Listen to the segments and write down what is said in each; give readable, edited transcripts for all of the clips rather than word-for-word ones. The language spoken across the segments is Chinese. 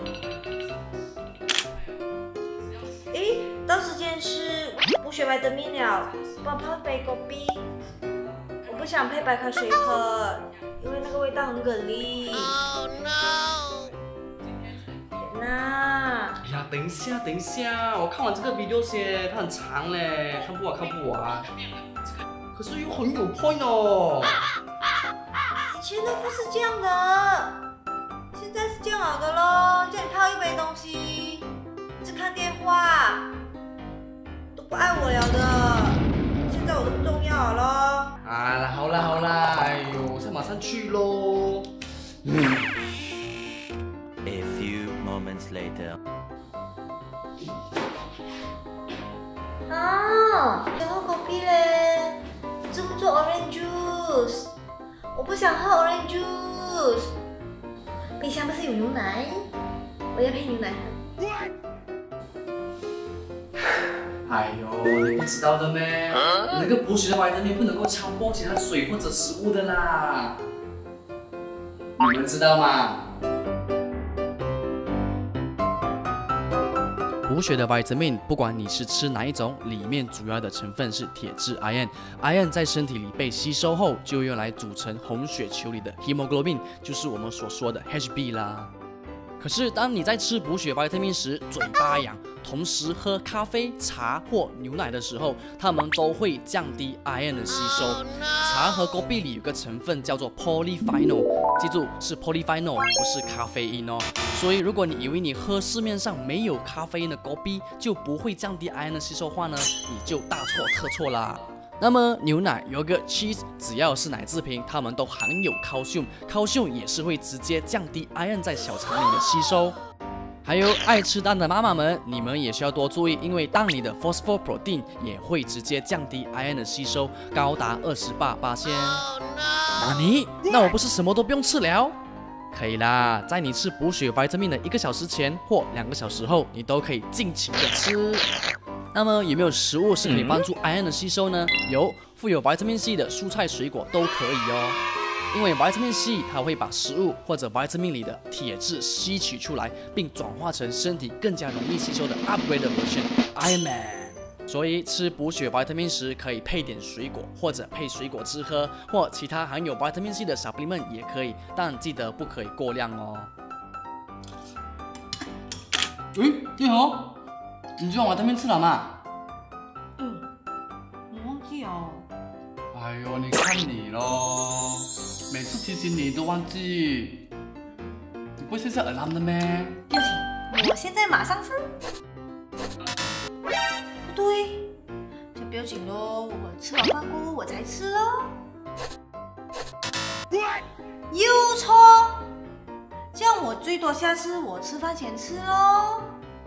诶，到时间吃补血维他命了，帮我泡一杯果啤。我不想配白开水喝，因为那个味道很蛤蜊。Oh no！ 天哪！ 哎呀，等一下，我看完这个 video 先，它很长嘞，看不完。可是又很有 point 哦。 以前都不是这样的，现在是这样好的咯。叫你泡一杯东西，一直看电话，都不爱我了的。现在我都不重要了咯。 啊，好啦，哎呦，现在马上去咯。 A few moments later. 啊，想喝果啤嘞，怎么做 orange juice？ 我不想喝 orange juice。冰箱不是有牛奶？我要配牛奶喝。 哎呦，你不知道的咩？那个补血的维他命不能够超过其他水或者食物的啦。你们知道吗？补血的维他命，不管你是吃哪一种，里面主要的成分是铁质 iron。iron 在身体里被吸收后，就用来组成红血球里的 hemoglobin， 就是我们所说的 Hb 啦。可是当你在吃补血维他命时，嘴巴痒，同时喝咖啡、茶或牛奶的时候，它们都会降低 iron 的吸收。茶和果啤里有个成分叫做 polyphenol， 记住是 polyphenol， 不是咖啡因哦。所以如果你以为你喝市面上没有咖啡因的果啤就不会降低 iron 的吸收话呢，你就大错特错啦。那么牛奶、yogurt、cheese， 只要是奶制品，它们都含有 calcium， 也是会直接降低 iron 在小肠里的吸收。还有爱吃蛋的妈妈们，你们也需要多注意，因为蛋里的 phosphoprotein 也会直接降低 iron 的吸收，高达28%。哪尼？那我不是什么都不用吃了？可以啦，在你吃补血维他命的1个小时前或2个小时后，你都可以尽情的吃。那么有没有食物是可以帮助 iron 的吸收呢？有，富有维他命 C 的蔬菜水果都可以哦。因为维他命 C 它会把食物或者维他命里的铁质吸取出来，并转化成身体更加容易吸收的 upgrade version Iron Man。所以吃补血维他命时可以配点水果，或者配水果汁喝，或其他含有维他命 C 的 supplement 也可以，但记得不可以过量哦。你好，你今晚维他命吃了吗？ 我忘记哦。 哎呦，你看你咯，每次提醒你都忘记，你不会设 alarm 的咩？ 不要紧，我现在马上吃。不对，就不要紧咯，我吃完饭过后我才吃咯。又错，这样我最多下次我吃饭前吃咯。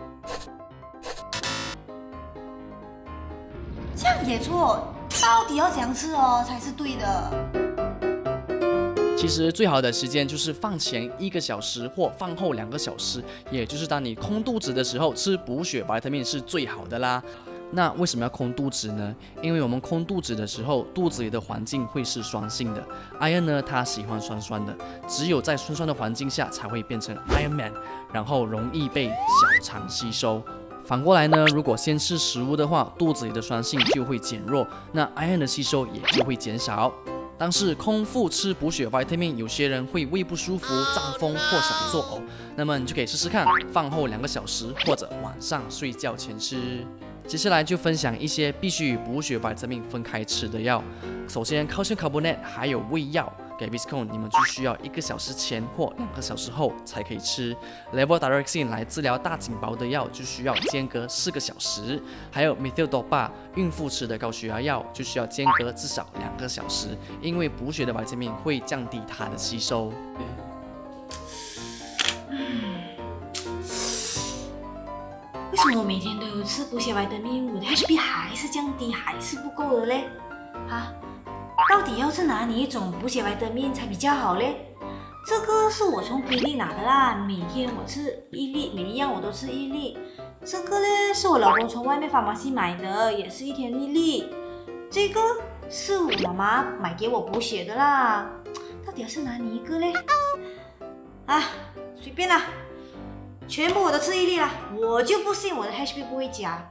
这样也错，到底要怎样吃哦才是对的？ 其实最好的时间就是饭前1个小时或饭后2个小时，也就是当你空肚子的时候吃补血维他命是最好的啦。那为什么要空肚子呢？因为我们空肚子的时候，肚子里的环境会是酸性的 ，iron 呢它喜欢酸酸的，只有在酸酸的环境下才会变成 Iron Man， 然后容易被小肠吸收。反过来呢，如果先吃食物的话，肚子里的酸性就会减弱，那 iron 的吸收也就会减少。但是空腹吃补血维他命，有些人会胃不舒服、胀风或想作呕，那么你就可以试试看，饭后2个小时或者晚上睡觉前吃。接下来就分享一些必须与补血维他命分开吃的药。首先 calcium carbonate 还有胃药。给 Viscon 你们就需要1个小时前或2个小时后才可以吃。Levothyroxine 来治疗大颈包的药就需要间隔4个小时，还有 Methyldopa 孕妇吃的高血压药就需要间隔至少2个小时，因为补血的维他命会降低它的吸收。 为什么我每天都有吃补血维他命，我的 HB 还是降低，还是不够的嘞？啊？到底要是拿哪一种补血维他命才比较好嘞？这个是我从比利拿的啦，每天我吃1粒，每一样我都吃1粒。这个呢是我老公从外面pharmacy买的，也是1天1粒。这个是我妈妈买给我补血的啦。到底要是拿哪一个嘞？啊，随便啦。 全部我都吃一粒了，我就不信我的 HB 不会假。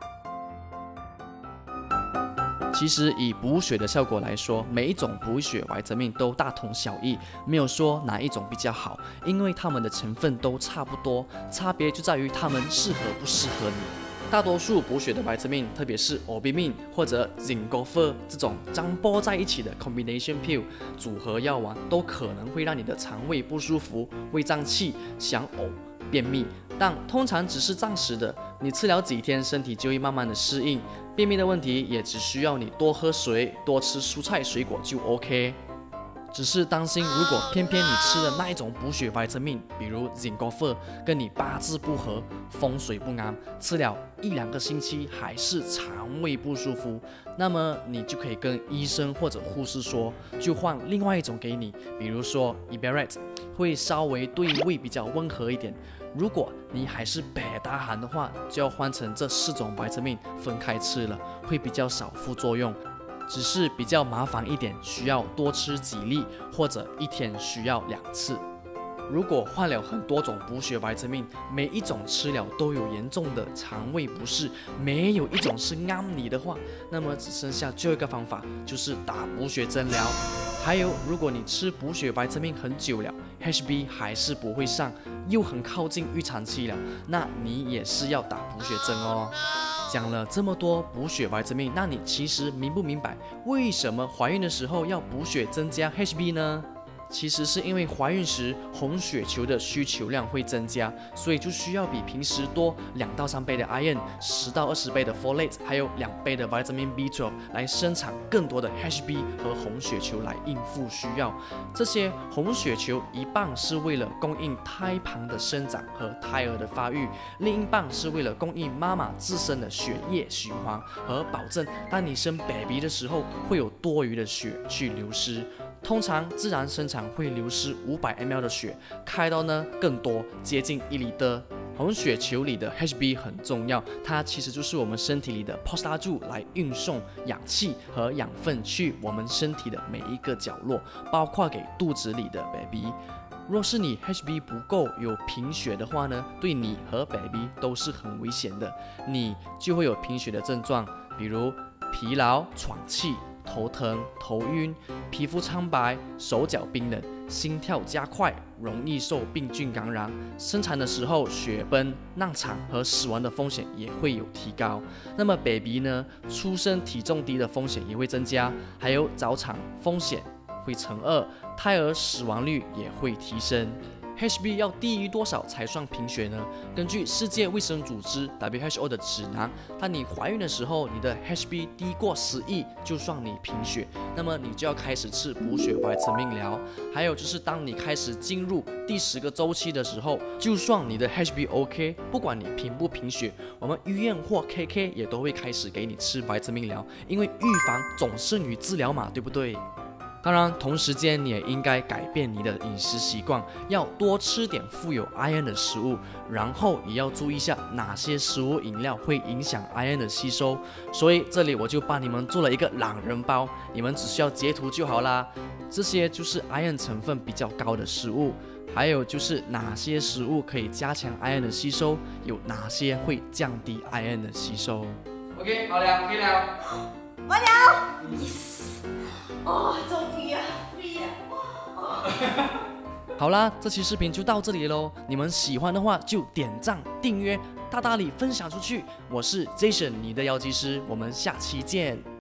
其实以补血的效果来说，每一种补血维他命都大同小异，没有说哪一种比较好，因为它们的成分都差不多，差别就在于它们适合不适合你。大多数补血的维他命，特别是 Obimin 或者 Zinc-Gofer 这种张波在一起的 combination pill 组合药丸，都可能会让你的肠胃不舒服、胃胀气、想呕、便秘，但通常只是暂时的，你吃了几天，身体就会慢慢的适应。便秘的问题也只需要你多喝水、多吃蔬菜水果就 OK。只是担心，如果偏偏你吃的那一种补血维他命，比如 Zinc-Gofer 跟你八字不合、风水不安，吃了1-2个星期还是肠胃不舒服，那么你就可以跟医生或者护士说，就换另外一种给你，比如说 Iberate 会稍微对胃比较温和一点。如果你还是北大寒的话，就要换成这4种维他命分开吃了，会比较少副作用。只是比较麻烦一点，需要多吃几粒，或者一天需要2次。如果换了很多种补血维他命，每一种吃了都有严重的肠胃不适，没有一种是啱你的话，那么只剩下最后一个方法，就是打补血针疗。还有，如果你吃补血维他命很久了 ，HB 还是不会上，又很靠近预产期了，那你也是要打补血针哦。讲了这么多补血维他命，那你其实明不明白为什么怀孕的时候要补血增加 HB 呢？其实是因为怀孕时红血球的需求量会增加，所以就需要比平时多2到3倍的 iron、10到20倍的 folate， 还有2倍的 vitamin B12 来生产更多的 HB 和红血球来应付需要。这些红血球一半是为了供应胎盘的生长和胎儿的发育，另一半是为了供应妈妈自身的血液循环和保证当你生 baby 的时候会有多余的血去流失。通常自然生产会流失500 ml 的血，开刀呢更多，接近1里的。红血球里的 HB 很重要，它其实就是我们身体里的 POS 柱，来运送氧气和养分去我们身体的每一个角落，包括给肚子里的 baby。若是你 HB 不够，有贫血的话呢，对你和 baby 都是很危险的，你就会有贫血的症状，比如疲劳、喘气、头疼、头晕、皮肤苍白、手脚冰冷、心跳加快，容易受病菌感染。生产的时候血崩、难产和死亡的风险也会有提高。那么 baby 呢，出生体重低的风险也会增加，还有早产风险会乘2，胎儿死亡率也会提升。HB 要低于多少才算贫血呢？根据世界卫生组织 WHO 的指南，当你怀孕的时候，你的 HB 低过10亿就算你贫血，那么你就要开始吃补血维他命疗。还有就是当你开始进入第10个周期的时候，就算你的 HB OK， 不管你贫不贫血，我们医院或 KK 也都会开始给你吃维他命疗，因为预防总胜于治疗嘛，对不对？当然，同时间你也应该改变你的饮食习惯，要多吃点富有 iron 的食物，然后也要注意一下哪些食物饮料会影响 iron 的吸收。所以这里我就帮你们做了一个懒人包，你们只需要截图就好啦。这些就是 iron 成分比较高的食物，还有就是哪些食物可以加强 iron 的吸收，有哪些会降低 iron 的吸收。OK， 好了，可以了。 完了 ，yes。哦，终于啊 ，free 了。 好啦，这期视频就到这里喽。你们喜欢的话就点赞、订阅、大大力分享出去。我是 Jason， 你的药剂师，我们下期见。